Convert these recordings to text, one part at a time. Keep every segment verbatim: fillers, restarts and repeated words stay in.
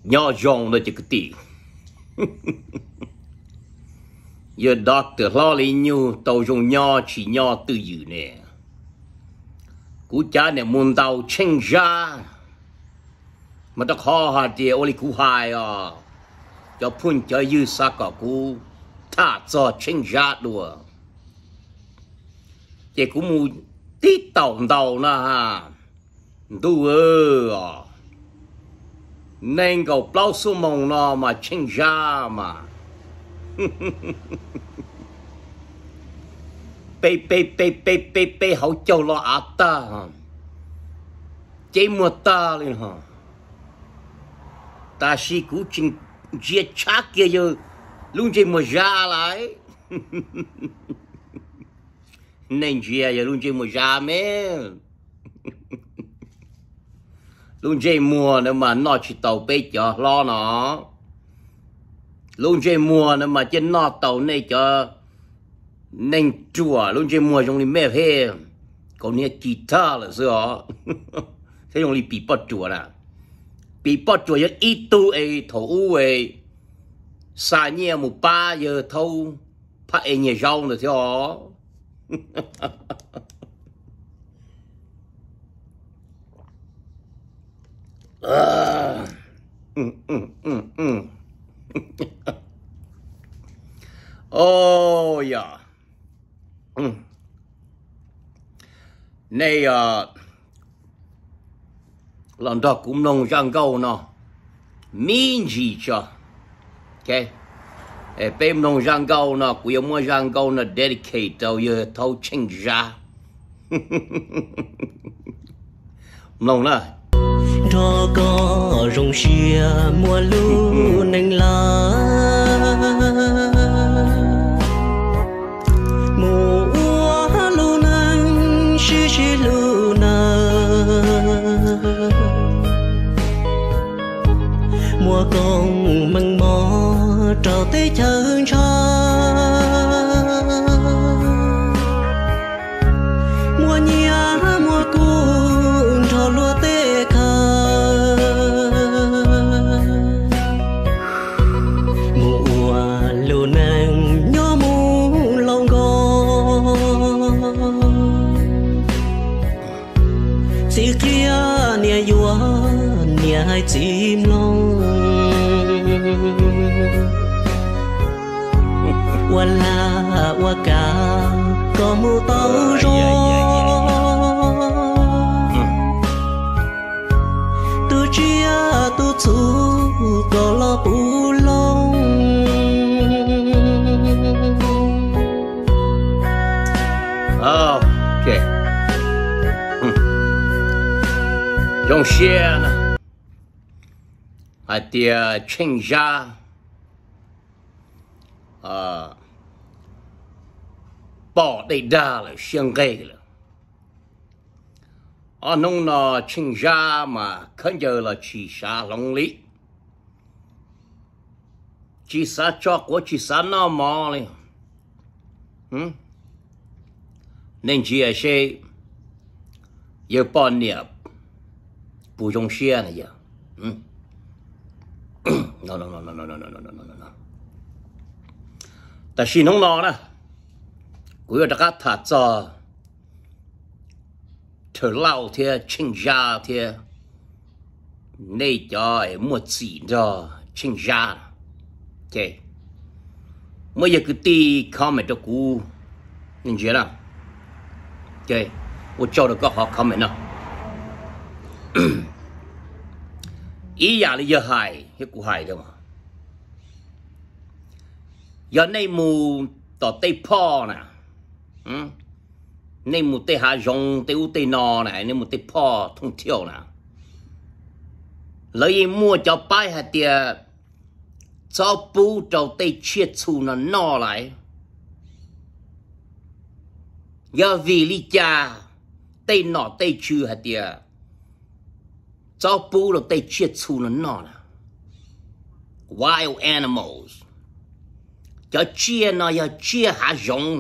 nhỏ rong nó chỉ cái tỷ giờ doctor lo lý nhu tàu dùng nhỏ chỉ nhỏ từ dự nè cú cha này muốn tàu chênh ra mà ta khó hạt thì ô lý cú hai à cho phun cho dư sa cả cú thả cho chênh ra đùa thì cú mu tí tàu tàu na ha đùa ơ nên cầu bao số mong nó mà chênh ra mà bê bê bê bê bê bê hậu châu lo át ta chế mua ta lên hả ta si cú chinh giết chắc kia giờ luôn chế mua ra lại nên chia giờ luôn chế mua ra mẹ luôn chế mua nữa mà nó chỉ tàu bê cho lo nó luôn chơi mua nữa mà trên nọ tàu này cho nên chùa luôn chơi mua trong đi mẹ phê còn nghe guitar là sao thế trong đi bị bắt chùa là bị bắt chùa nhất ít tu ấy thấu u ấy xa nhẹ một ba giờ thâu phát ấy nhẹ rau nữa theo à ừ ừ ừ ừ oh yeah. Mm. Này uh, lần đó cũng nông răng câu nó miễn gì cho, ok? Ê, bêm nông răng câu nó, quý ông mua răng câu nó dedicate tao giờ thâu chênh ra, nông này. Đó có rong xia mùa lu nành lá mùa lu nành xì xì lu nà mùa con măng mò trào tới chân cha mùa nhia mùa cuốn trào lúa tê hai chim long qua la qua cả có mù tao rô tu chia tu chu có lo bù long ok dùng xe nè à tia chênh ra à bỏ đầy đa là xiang gây là à nông nó chênh ra mà khẩn giờ là chỉ xa lòng lý chỉ xa cho của chỉ xa nó mò lên hmm? Nên chỉ là xe giờ bỏ niệm bù dùng xe này giờ hmm? no no no no no no no no no no no. Ta xin không lo nè, quý vị đã thả cho thở lao thế chinh ra thế, này cho một chỉ cho chinh ra, ok. Mới giờ cứ ti comment cho cú, nhìn chưa nào, ok. Tôi cho được các họ comment nào. Ý giả là giờ hài, cái cụ hài đâu mà. Giờ này mù tỏ tây po nè. Ừ? Này mù tây hạ rong, tây u tây nò nè, này mù tây po thông thiểu nè. Lấy ý mua cho bái hạt tìa, cho bú cho tây chiết chù nó nò lại. Giờ vì lý cha, tây nọ tây chư hạt tìa, cho bú là tây chiết chù nó nọ nè. Wild animals. Cho chia nó giờ chia hạ rong nè.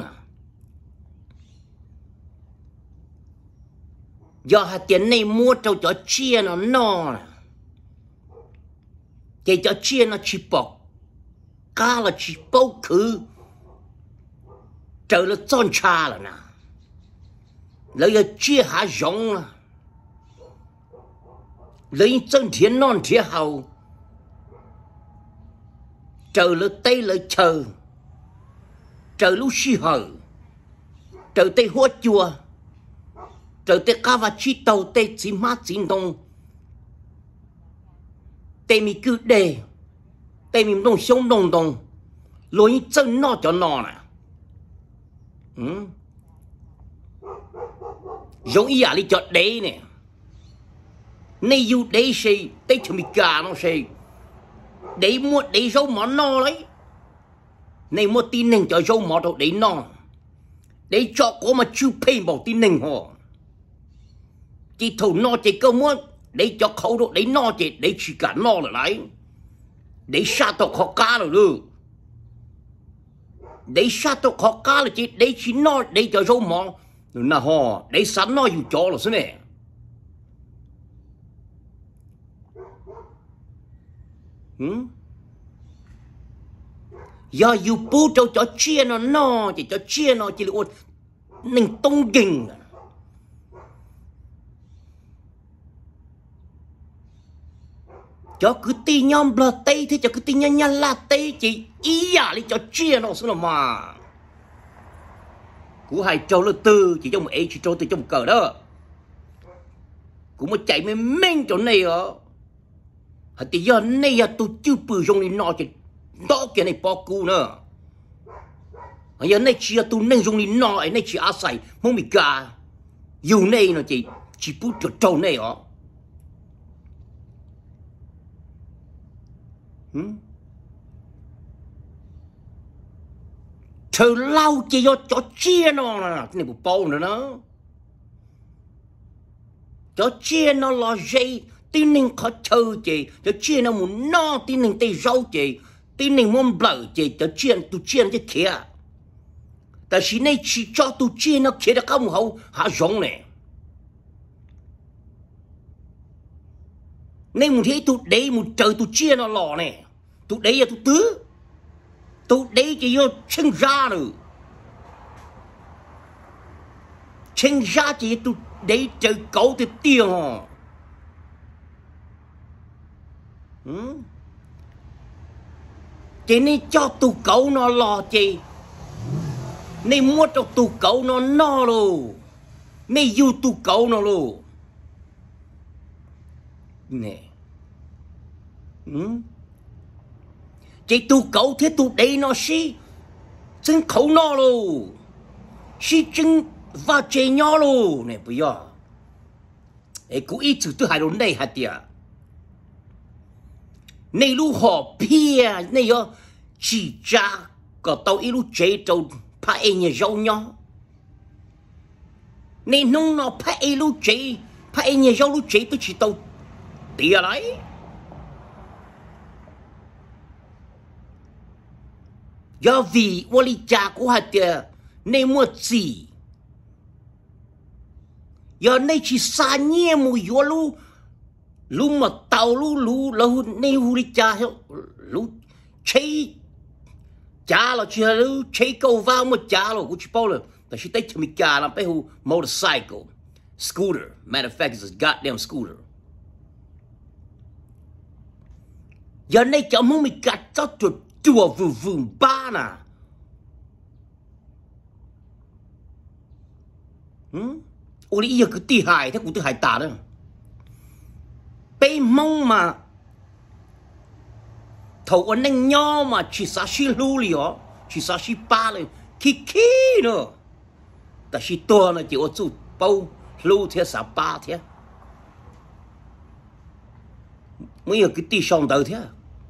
Giờ hạt tiền này mua trâu cho chia nó nọ nè. cái cho chia nó chỉ bỏ cá là chỉ bao khứ trở là tròn cha là nè lấy giờ chia hạ giống là lấy chân thiên non thiên hậu trở là tây là chờ trở lúc xì hở trở tây hoa chùa trở tây cá và chi tàu tây chỉ mát chỉ đông tây mi cứ đề tây mi đông sống đông đông lối chân nó cho nó nè ừ giống ý à đi cho đấy nè này dù đấy gì đấy cho mình cả nó gì đấy mua đấy dâu món no đấy này mua tin nền cho dâu món đâu đấy no đấy cho có mà chưa pay bảo tin nền họ chỉ thầu no chỉ cơ mua đấy cho khẩu độ đấy no chỉ đấy chỉ cả no là đấy đấy xa tộc họ cá rồi được đấy xa tộc họ cá là chỉ đấy chỉ no đấy cho dâu món là họ đấy sẵn no dù cho là thế này ừ giờ dù bố cho cho chia nó no chỉ cho chia nó chỉ là ôn mình tung kinh cho cứ ti nhom bờ tây thì cho cứ ti nhăn nhăn là tây chỉ ý à đi cho chia nó xưa mà cú hai châu là tư chỉ trong một ấy chỉ châu từ trong cờ đó cú mà chạy mình mình chỗ này ở hạt thì giờ này à tôi chưa bự trong đi nọ chỉ đó cái này bao cú nữa giờ này chỉ tôi nên dùng đi nọ này chỉ áo sai không bị cả dù này nó chỉ chỉ bút cho châu này ở chờ lâu chỉ cho cho chia nó là cái này một bao nữa đó cho chia nó là gì tin nên khó chờ chị cho chia nó muốn no tin nên tây rau chị tin nên muốn bở chị cho chia tu chia cái kia tại vì này chỉ cho tu chia nó kia đã không hậu hạ giống này nên một thế tu đấy một chờ tu chia nó lò này tu đấy là tu tứ tu đấy chỉ vô chân ra rồi chân ra chỉ tu đấy chờ cậu thì tiền hả ừ? Chỉ nên cho tu cậu nó lò chị nên mua cho tu cậu nó no luôn nên yêu tu cậu nó luôn nè ừ? Chỉ tu cậu thế tu đấy nó xí chân khẩu nó luôn xí chân và chế nhỏ luôn nè bây giờ ấy cũng ít chữ tôi hai đồn đây hả tiệt này lúc họ pia này yo chỉ cha có tàu ít lúc chế trâu pa ai nhà giàu nhỏ này nông nó pa ai lúc chế pa ai nhà giàu lúc chế tôi chỉ tàu tiệt lại do vì vô lý cha của hạt tiệt này mua gì giờ này chỉ xa nhẹ mùi vô lu lu mà tàu lu lu lu này hù đi cha lu chơi cha là chỉ lu chơi cầu vào một cha là cũng chỉ bao làแต่she take to me cha là phải hù motorcycle scooter matter of fact it's a goddamn scooter giờ này cháu muốn mình cắt cho chuột chùa vừa vừa ba nè ừm ủa đi giờ cứ tì hài thế cũng tì hài tả đó bây mong mà thầu anh anh nho mà chỉ sa xí lu li ó chỉ sa xí baเลยขี้ขี้nữaแต่xíตัวnó chỉ có chút bao lu thế sa ba thế mới giờ cứ tì xong đầu thế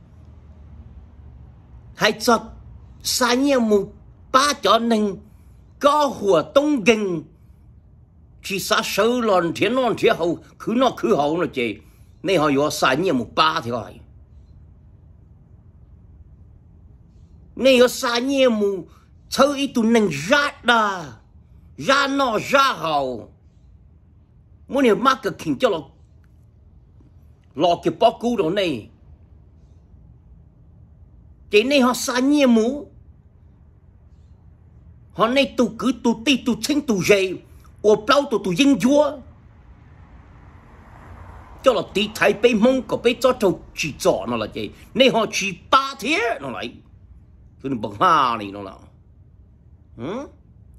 hay cho sa nhiều một ba cho nên có hùa tông gừng chỉ sa sâu lon thiên lon thiên hậu cứ nó cứ hậu nó chị này họ có sa nhiều một ba thì hỏi này có sa nhiều một chơi ít tụ nên ra đà ra nó ra hậu muốn nhiều mắc cái kinh cho nó lo cái bao cú đó này chỉ này họ xa nhiều mũ họ này tụ cứ tụ ti tụ chính tụ dày ở bao tụ tụ dinh chúa cho là tí thái bê mông có bê cho trâu chỉ rõ nó là gì này họ chỉ ba thế nó lại cái nó bằng hà này nó là hả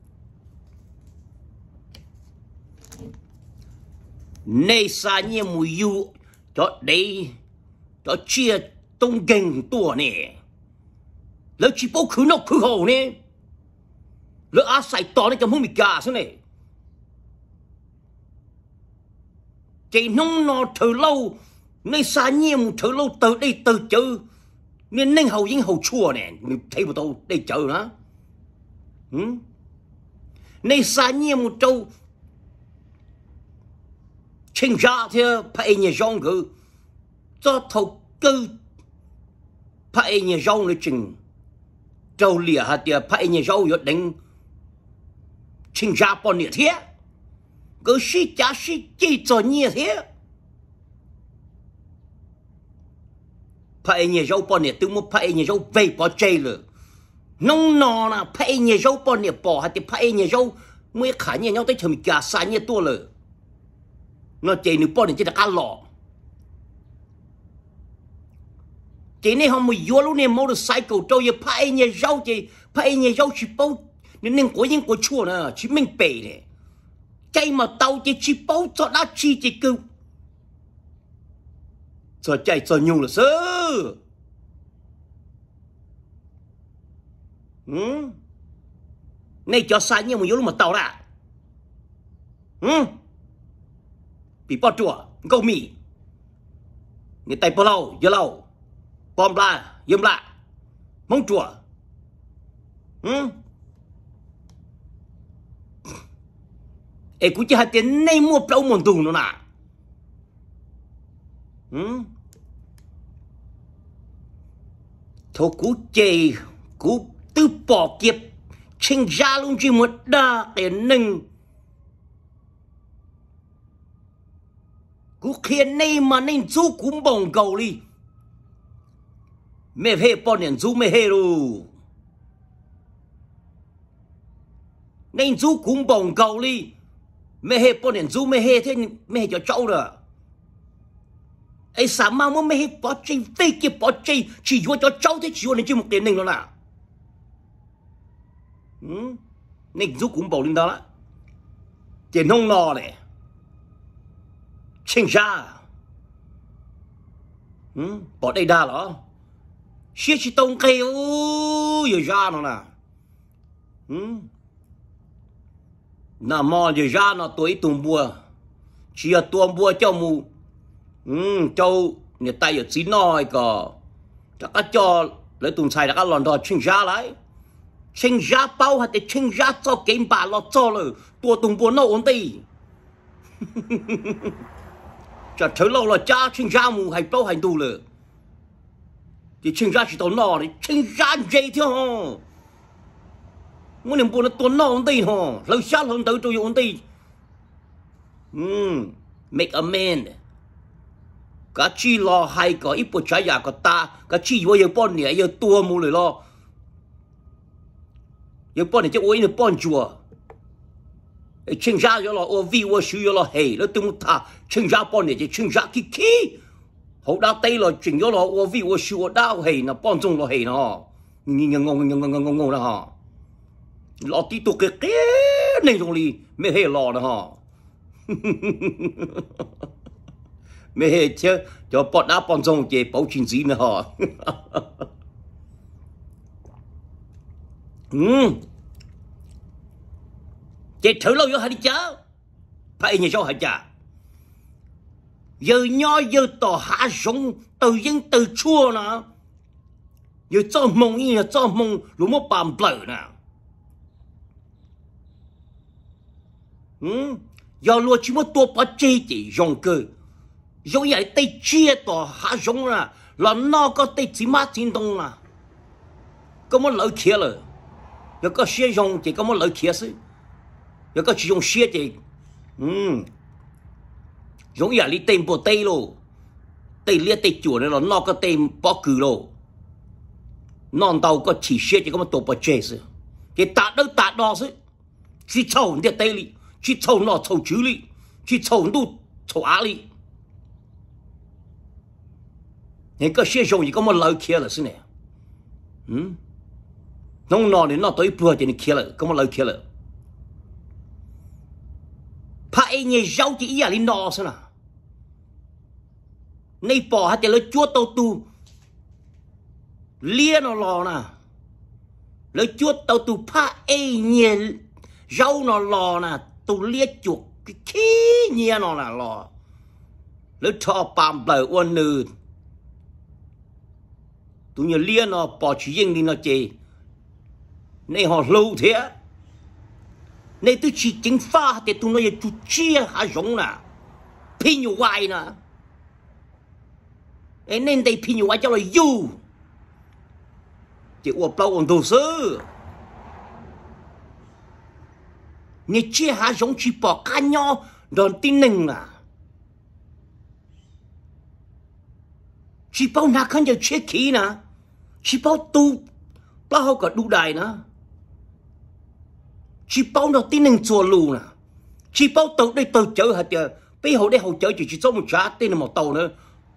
này xa nhiều mùi yêu cho đây cho chia tung gành tua nè lỡ chỉ bố khứ nọc khứ hồ nè lỡ á xài to này cho mông bị gà xuống này chỉ nông nó thở lâu này xa nhiều thở lâu từ đây từ chữ nên nên hầu dính hầu chua nè mình thấy một tàu đây chợ đó này xa nhiều một trâu chính ra thì phải nhà rong cứ cho thầu cơ phải nhà rongเลยchừng trâu lìa hạt thì phải nhà rong rồi đánh chính ra bọn địa thế cứ sĩ giá sĩ chỉ cho nhiều thế phải nhà rong bọn địa tôi muốn phải nhà rong về bỏ chơi rồi nông nọ là phải nhà rong bọn địa bỏ hạt thì phải nhà rong mới khả nhà nhau tới chừng cả xa nhà tua rồi nó chỉ nửa bọn này chỉ là cá lò chỉ này họ mới vô lúc này motorcycle trâu giờ phải nhà rau chỉ phải nhà rau chỉ bao nên nên có những cái chua nữa chỉ mình bể này chạy mà tàu chỉ chỉ bao cho đã chi chỉ cứu cho chạy cho nhung là sơ ừ này cho sai nhiều mà vô lúc mà tàu ra ừ bị bỏ chùa câu mì người tay bỏ lâu giờ lâu bom la yếm lại mong chùa ừ ê cũng chỉ hai tiền này mua đâu một tùng nữa nè ừ thôi cú chê cú tư bỏ kiếp sinh ra luôn chỉ một đa tiền nâng cú khiến này mà nên chú cũng bồng cầu đi mẹ hê bọn nhận chú mẹ hê rồi nên chú cũng bồng cầu đi mẹ hê bọn nhận chú mẹ hê thế mẹ hê cho cháu rồi ấy sao mà muốn mẹ hê bỏ chơi phê kia bỏ chơi chỉ vô cho cháu thế chỉ vô nên chỉ một tiền này nó nào ừ nên chú cũng bồng lên đó đó tiền nông nò này chính ra ừ bỏ đây đa đó xia chỉ tông cây ôi giờ ra nó nè ừ nà mò giờ ra nó tuổi tùng bùa chỉ là tuồng bùa cho mù ừ châu người ta ở xí nói cả chắc cả cho lấy tùng xài đã cả lòn đò chính ra lại chính ra bao hay để chính ra cho kiếm bà lo cho rồi tua tùng bùa nó ổn đi chả thấy lâu là cha chính ra mù hay bao hành tù rồi thì chính ra chỉ tao nọ đấy chính ra dây theo hả muốn niệm buồn nó tao nọ ổn đi hả lâu xa hơn tới tôi ổn đi um make a man cả chi lo hay có ít bộ trái nhà của ta cả chi vô giờ bọn này giờ tua mù rồi lo giờ bọn này chắc ôi nó bọn chùa chính ra giờ lo ô vi ô sư giờ lo hề nó tung thà chính ra bọn này chỉ chính ra kí kí hậu đau tay rồi chỉnh cho nó ô vi ô sư ô đau hề nó bọn trong nó hề nó nhìn nhìn ngon ngon ngon ngon ngon đó hả lo tí tụ cái cái này rồi đi mới hề lo đó hả mới hề chứ cho bọn đá bọn trong chỉ bảo trình gì nữa hả ừ chỉ thử lâu vô hai đi chớ phải như sao hả cha giờ nho giờ tỏ hạ sống từ dân từ chua nè giờ cho mông như cho mông lũ một bàm bờ nè ừ giờ lúa chỉ một tua bỏ chơi chỉ dùng cơ rồi vậy tay chia tỏ hạ sống nè là nó có tay chỉ mát chính đông nè có một lợi kia rồi giờ có xe dùng chỉ có một lợi kia chứ giờ có chỉ dùng xe thì ừ giống như là đi tìm bộ tây luôn tây liệt tây chùa này là nó có tìm bỏ cử luôn non tàu có chỉ xe chỉ có một tổ bờ chế sự cái tạ đâu tạ đó sự chỉ chầu địa tây li chỉ chầu nó chầu chữ li chỉ chầu nu chầu á li những cái xe dùng chỉ có một lời kia là sự này ừm nông nọ thì nó tới bữa thì nó kia là có một lời kia là phải nghe giáo chỉ ý là đi nọ sao nào nay bỏ hết thì lấy chúa tàu tu lia nó lò nè lấy chúa tàu tu phải nghe giáo nó lò nè tu lia chuột cái khí nghe nó là lò lấy cho bám bờ uốn nư tu như lia nó bỏ chỉ riêng đi nó chê nay họ lâu thế nay tôi chỉ chính pha thì tôi nói chú chia hả giống nè pin nhiều hoài nè ấy nên đây pin nhiều hoài cho là du chỉ uổng bao uổng đồ sơ như chia hả giống chỉ bỏ cá nho đòn tin nừng nè chỉ bao nà khăn giờ chia khí nè chỉ bao tu bao họ cả đủ đài nè chỉ bao nó tin nừng chùa lù nè chỉ bao tàu đây tàu chở hả chờ bây giờ đây hậu chở chỉ chỉ số một trả tên là một tàu nữa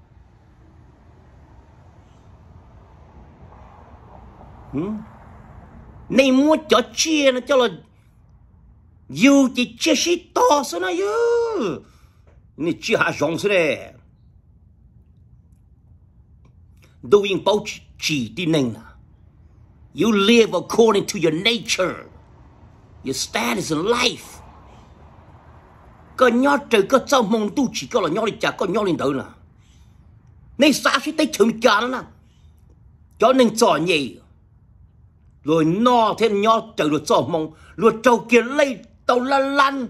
hmm? Này mua cho chia nó cho là dù chỉ chia xí to sao nó yêu này chia hạ rộng sao đấy đâu yên bao chỉ tin nừng nè you live according to your nature your status in life có nhau trời có sao mong tu chỉ có là nhau đi chả có nhau lên tới nè nên sao sẽ tới chừng cả nữa nè cho nên trò nhỉ rồi no thêm nhau trời được trò mong rồi trâu kia lấy tàu lăn lăn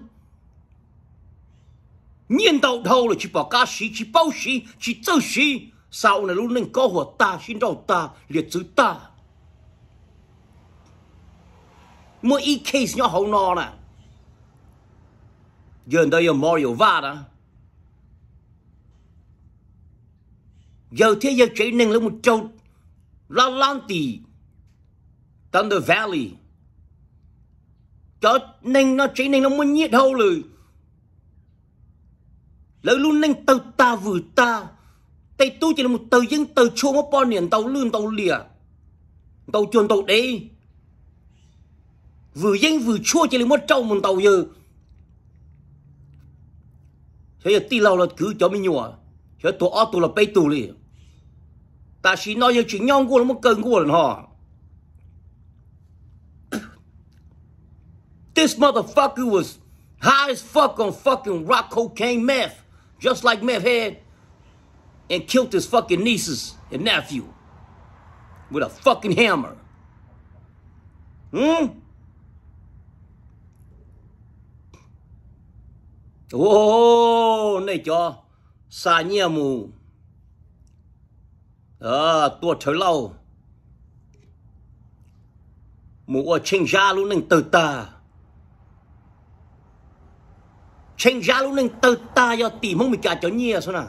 nhiên tàu thâu là chỉ bỏ cá xí chỉ bao xí chỉ châu xí sau này lúc nên có火大心照大liệt chữ ta mỗi ít case nhỏ hậu no nè giờ đây là Mario va đó giờ thế giờ chạy nên là một châu Lalanti Thunder Valley cho nên nó chạy nên nó muốn nhiệt hậu rồi lấy luôn nên tàu ta vừa ta tay tôi chỉ là một tàu dân tàu chua một bao niệm tàu lươn tàu lìa tàu chuồn tàu đế vừa dân vừa chua chỉ là một trâu một tàu giờ thế giờ tí lâu là cứ cho mình nhua thế tổ ở tổ là bay tù liền ta chỉ nói giờ chuyện nhon của nó một cơn của nó họ this motherfucker was high as fuck on fucking rock cocaine meth just like meth head and killed his fucking nieces and nephew with a fucking hammer hmm ô này cho xa nhia mù à tua trời lâu mù ở trên ra luôn nên từ ta trên ra luôn nên từ ta do tìm không mình cả cho nhia sao nào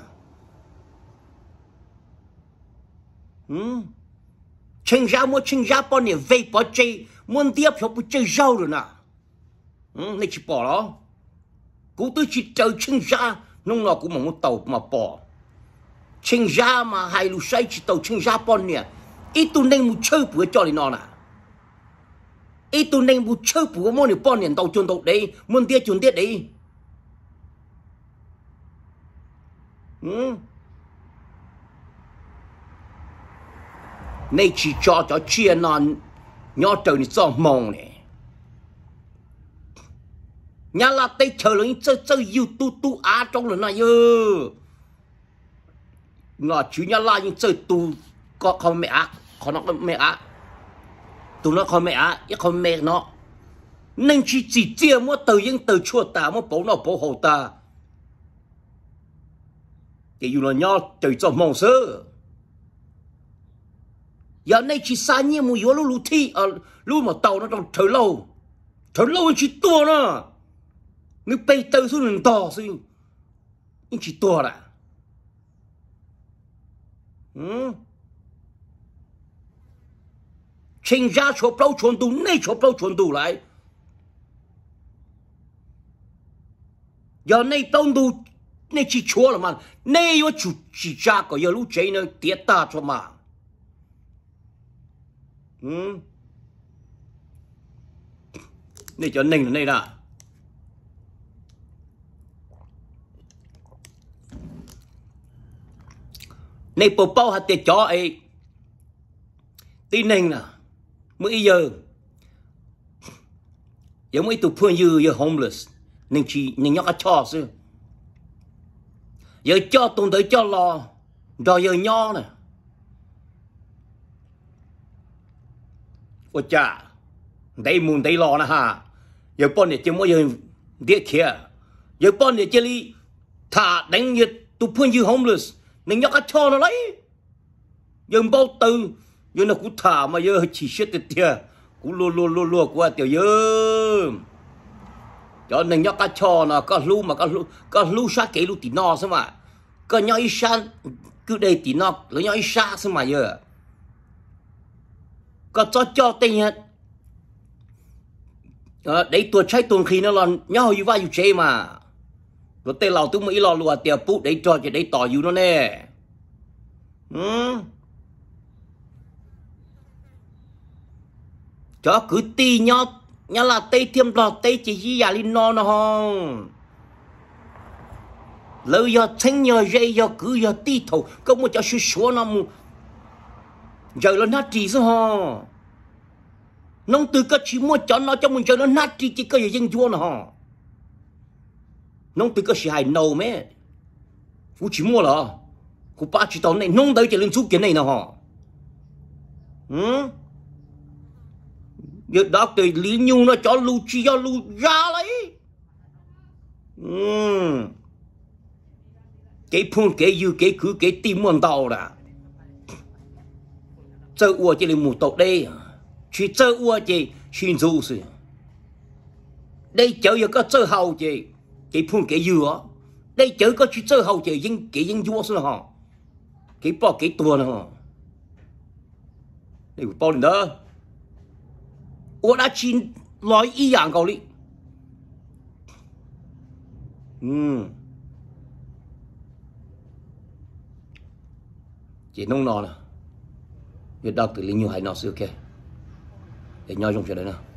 hmm trên ra mua trên ra bao nhiêu vây bao chơi muốn tiếp cho bút chơi rau rồi nè hmm này chỉ bỏ đó cú tôi chỉ chơi trên ra nông nào cũng một tàu mà bỏ trên ra mà hai lũ say chỉ tàu trên ra bao nhiêu ít tu nên một chơi bữa cho đi nó nè ít tu nên một chơi bữa mua nhiều bao nhiêu tàu chuẩn tàu đấy muốn tiếp chuẩn tiếp đấy hmm này chỉ cho cho chia non nhỏ trời ni cho mong này nhà là tây chờ là chơi chơi yêu tu tu á trong lần này ơ ngọ chú nhà là những chơi tu có không mẹ á có nó mẹ á tu nó không mẹ á ít không mẹ nó nên chỉ chỉ chia mua từ những từ chua ta mua bố nó bố hồ ta cái yêu là nhỏ trời cho mong sơ giờ này chỉ xa nhiều mùi yếu lũ thi ở lũ mà tàu nó trong thời lâu thời lâu chỉ to nữa nếu bay tới xuống đường to xí nhưng chỉ to đã ừ chính ra chỗ bao chuẩn tu này chỗ bao chuẩn tu lại giờ này bao tu này chỉ chúa là mà này yo chủ chỉ ra có giờ lúc chơi nó tiết ta cho mà ừ này cho ninh là này đã này bộ bao hạt tiệt chó ấy tin ninh là mỗi giờ giờ mỗi tụi phương như giờ homeless ninh chỉ ninh nhóc cho xưa giờ cho tụi tới cho lo rồi giờ nho nè ôi chà đây muốn đây lo nè ha giờ bọn này chỉ mỗi giờ điếc kia giờ bọn này chỉ đi thả đánh nhiệt tụi phương như homeless ninh nhóc cho nó lấy giờ bao từ giờ nó cũng thả mà giờ chỉ xét được tiền cũng lua lua lua lua qua tiểu giờ cho nên nhóc cá cho nó có lu mà có lu có lu sát cái lu tí no xem mà có nhau ít san cứ đây tí no lấy nhau ít sát xem mà giờ có cho cho tiền hết ờ đấy tuột trái tuột khi nó lon nhau như vậy như thế mà rồi tên lào tôi mới lo lùa tiền bút đấy cho cho đấy tỏ you nó nè ừ cho cứ ti nhau nhau là tây thiêm lò tây chỉ gì à linh non nó không lỡ giờ thanh nhờ dây giờ cứ giờ ti thầu có một chỗ số nó mu giờ nó nát chỉ sao hả nông từ cái chỉ mua cho nó cho mình cho nó nát chỉ chỉ có gì dân chua nó hả nông từ cái gì hay nâu mấy phú chỉ mua là cô ba chỉ tao này nông tới chỉ lên số kiện này nó hả ừ giờ đó từ Lý Nhung nó cho lưu chi cho lưu ra lấy ừ cái phun cái dư cái cứ cái tim muôn tàu đã chơi ua chỉ là một tàu đây chỉ chơi ua chỉ xin du sự đây chơi giờ có chơi hậu chỉ cái phun cái dư á đây chơi có chỉ chơi hậu chỉ dân cái dân vua xưa hả cái bao cái tua nữa đây bao lần đó我đã chín nói ý dạng cầu đi ừ chỉ nông nọ nè việc đọc từ linh nhiều hay nọ xưa kia để nhau trong chuyện đấy nào